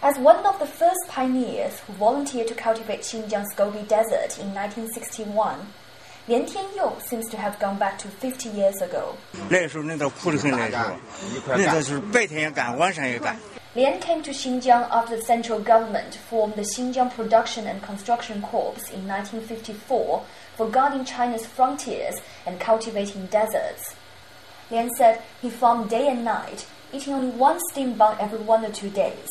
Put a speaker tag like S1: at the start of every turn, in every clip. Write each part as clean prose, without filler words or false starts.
S1: As one of the first pioneers who volunteered to cultivate Xinjiang's Gobi Desert in 1961, Lian Tianyou seems to have gone back to 50 years ago.
S2: 那时候那都苦得很，那时候，那都是白天也干，晚上也干。
S1: Lian came to Xinjiang after the central government formed the Xinjiang Production and Construction Corps in 1954 for guarding China's frontiers and cultivating deserts. Lian said he farmed day and night, eating only one steam bun every 1 or 2 days.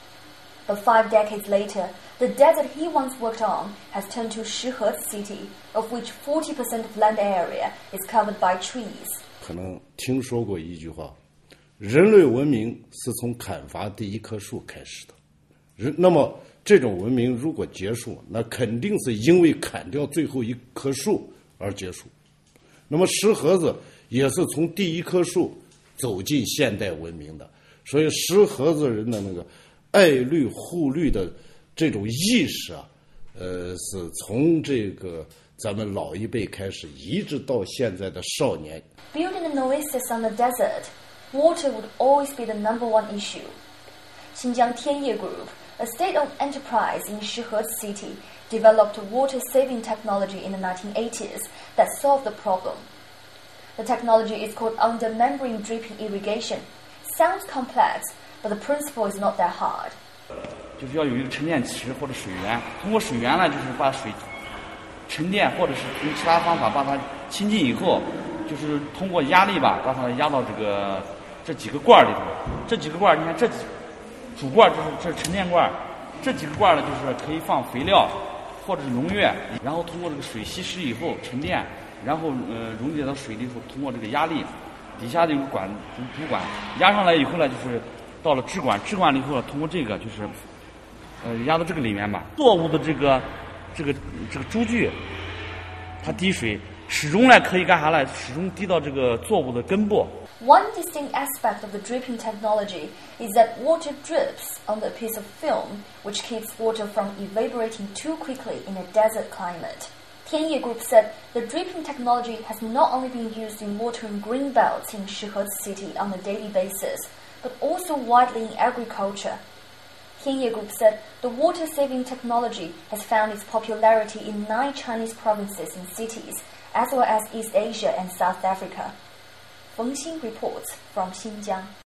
S1: But 5 decades later, the desert he once worked on has turned to Shihe city, of which 40% of land area is covered by trees.
S3: 可能听说过一句话，人类文明是从砍伐第一棵树开始的。那么这种文明如果结束，那肯定是因为砍掉最后一棵树而结束。那么石河子也是从第一棵树走进现代文明的，所以石河子人的那个爱绿护绿的这种意识啊，是从这个咱们老一辈开始，一直到现在的少年。
S1: Building an oasis on the desert, water would always be the number one issue. Xinjiang Tianye Group, a state-owned enterprise in Shihe City, developed water-saving technology in the 1980s that solved the problem. The technology is called under-membrane drip irrigation. Sounds complex, but the principle is not that hard.
S4: 就是要有一个沉淀池或者水源，通过水源呢，就是把水沉淀，或者是用其他方法把它浸浸以后，就是通过压力吧，把它压到这几个罐里头。这几个罐，你看这主罐这是沉淀罐，这几个罐呢就是可以放肥料或者是农药，然后通过这个水稀释以后沉淀，然后溶解到水里头，通过这个压力，底下有个管主管压上来以后呢，就是到了支管了以后，通过这个就是压到这个里面吧。作物的这个株距，它滴水始终呢可以干啥呢？始终滴到这个作物的根部。
S1: One distinct aspect of the dripping technology is that water drips onto a piece of film, which keeps water from evaporating too quickly in a desert climate. Tianye Group said the dripping technology has not only been used in watering green belts in Shihe City on a daily basis, but also widely in agriculture. Tianye Group said the water-saving technology has found its popularity in 9 Chinese provinces and cities, as well as East Asia and South Africa. Feng Xin reports from Xinjiang.